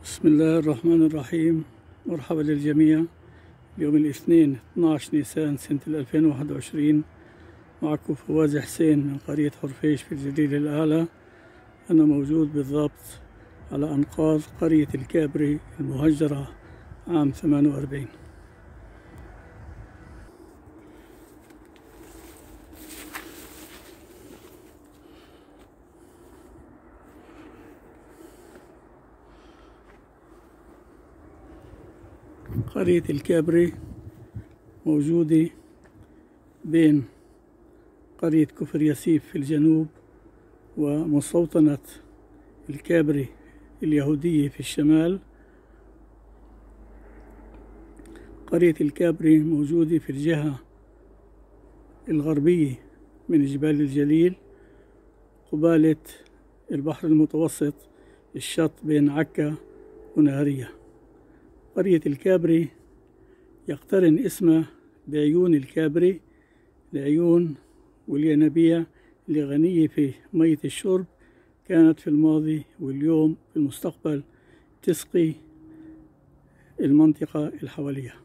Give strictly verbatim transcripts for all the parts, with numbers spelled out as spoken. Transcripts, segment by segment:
بسم الله الرحمن الرحيم. مرحبا للجميع. يوم الاثنين اثني عشر نيسان سنة ألفين وواحد وعشرين، معكم فواز حسين من قرية حرفيش في الجليل الأعلى. أنا موجود بالضبط على أنقاض قرية الكابري المهجرة عام ثمانية وأربعين. قرية الكابري موجودة بين قرية كفر ياسيف في الجنوب ومستوطنة الكابري اليهودية في الشمال. قرية الكابري موجودة في الجهة الغربية من جبال الجليل قبالة البحر المتوسط، الشط بين عكا ونهرية. قرية الكابري يقترن اسمه بعيون الكابري، العيون والينابيع اللي غنية في مية الشرب، كانت في الماضي واليوم في المستقبل تسقي المنطقة الحوالية.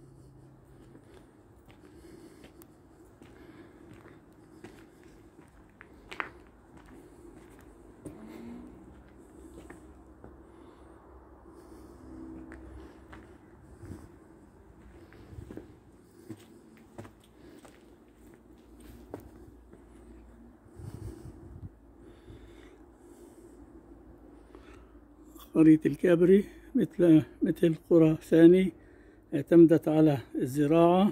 قرية الكابري مثل مثل قرى ثانية اعتمدت على الزراعة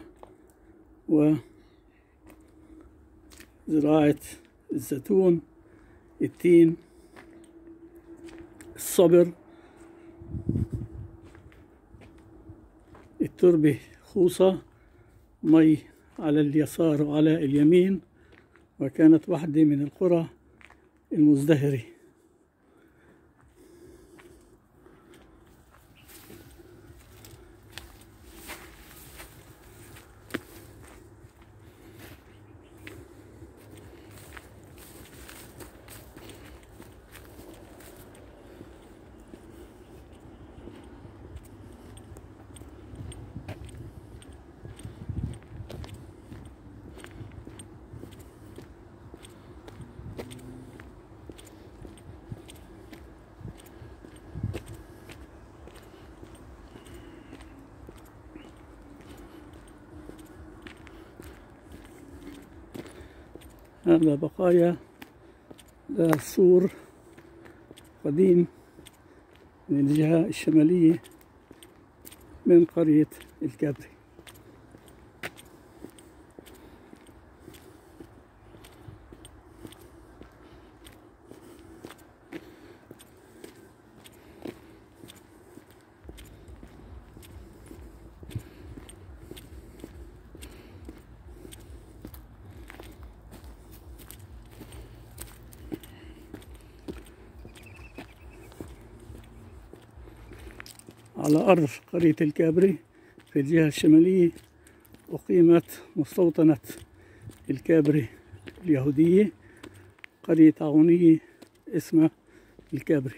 وزراعة الزيتون، التين، الصبر. التربة خوصة، مي على اليسار وعلى اليمين، وكانت واحدة من القرى المزدهرة. هذا بقايا لسور قديم من الجهة الشمالية من قرية الكابري. على أرض قرية الكابري في الجهة الشمالية أقيمت مستوطنة الكابري اليهودية، قرية عونية اسمها الكابري.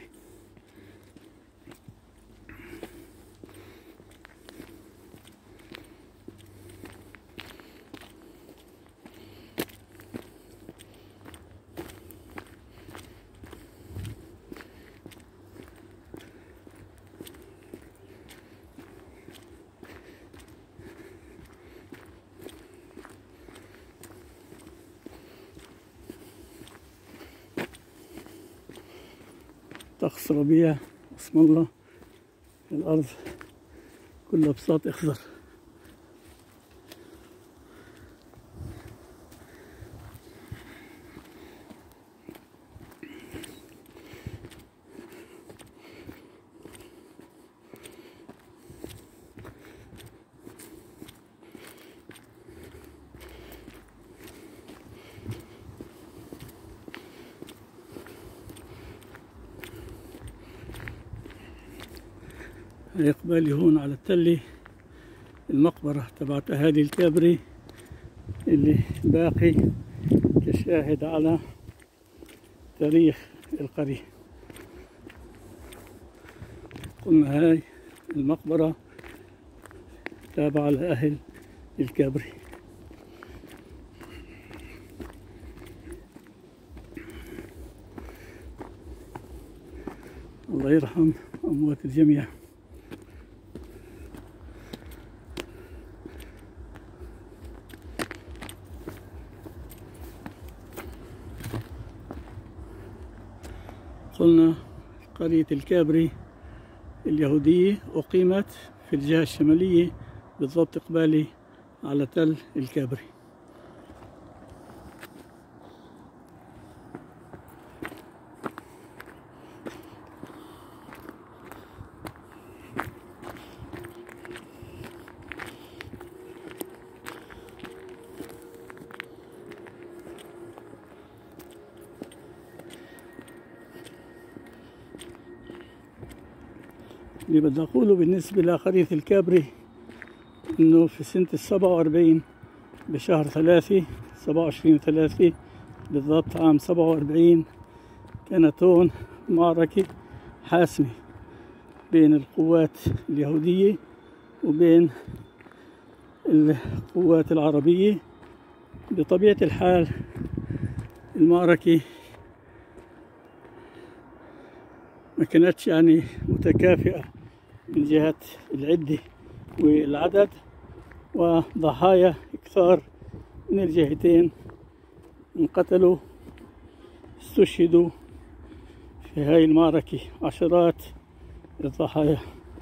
طقس ربيع، بسم الله، الأرض كلها بساط أخضر. إقبالي هون على التلة المقبرة تبعت أهالي الكابري اللي باقي كشاهد على تاريخ القرية. قلنا هاي المقبرة تابعة لأهل الكابري. الله يرحم أموات الجميع. قلنا قرية الكابري اليهودية أقيمت في الجهة الشمالية بالضبط قبالي على تل الكابري. اللي بدي أقوله بالنسبة لقرية الكابري إنه في سنة السبعة وأربعين بشهر ثلاثة سبعة وعشرين ثلاثة بالضبط عام سبعة وأربعين كانت هون معركة حاسمة بين القوات اليهودية وبين القوات العربية. بطبيعة الحال المعركة ما كانتش يعني متكافئة من جهة العدة والعدد، وضحايا كثار من الجهتين انقتلوا استشهدوا في هاي المعركة عشرات الضحايا.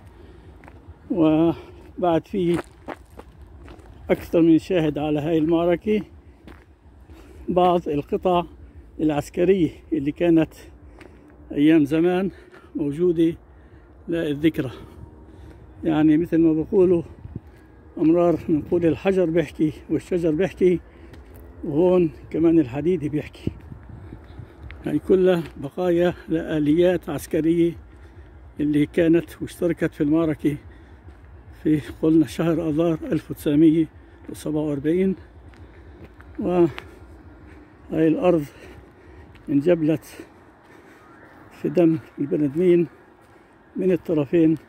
وبعد فيه أكثر من شاهد على هاي المعركة بعض القطع العسكرية اللي كانت أيام زمان موجودة للذكرى. يعني مثل ما بقولوا أمرار بنقول الحجر بيحكي والشجر بيحكي، وهون كمان الحديد بيحكي. هاي كلها بقايا لآليات عسكرية اللي كانت واشتركت في المعركة في قلنا شهر آذار ألف وتسعمية وسبعة وأربعين. وهاي الأرض انجبلت في دم البني آدمين من الطرفين.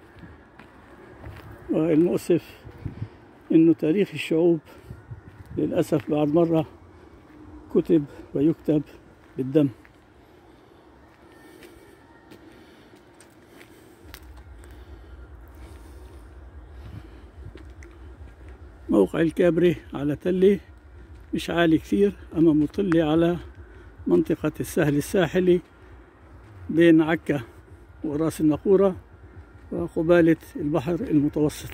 والمؤسف إنه تاريخ الشعوب للأسف بعد مرة كتب ويكتب بالدم. موقع الكابري على تلة مش عالي كثير، أما مطل على منطقة السهل الساحلي بين عكا وراس النقورة وقبالة البحر المتوسط.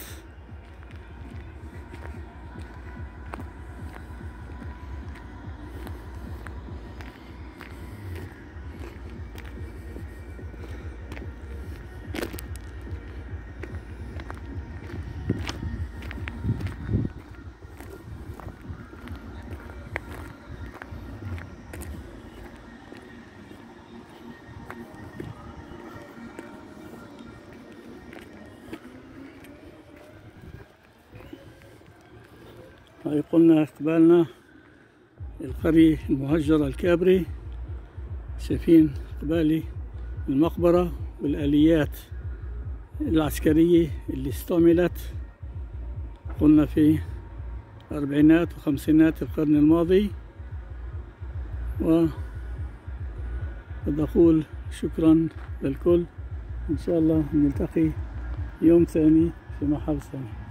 هاي قلنا قبالنا القرية المهجرة الكابري، شايفين قبالي المقبرة والآليات العسكرية اللي استعملت قلنا في أربعينات وخمسينات القرن الماضي. وبدي أقول شكرا للكل، إن شاء الله نلتقي يوم ثاني في محل ثاني.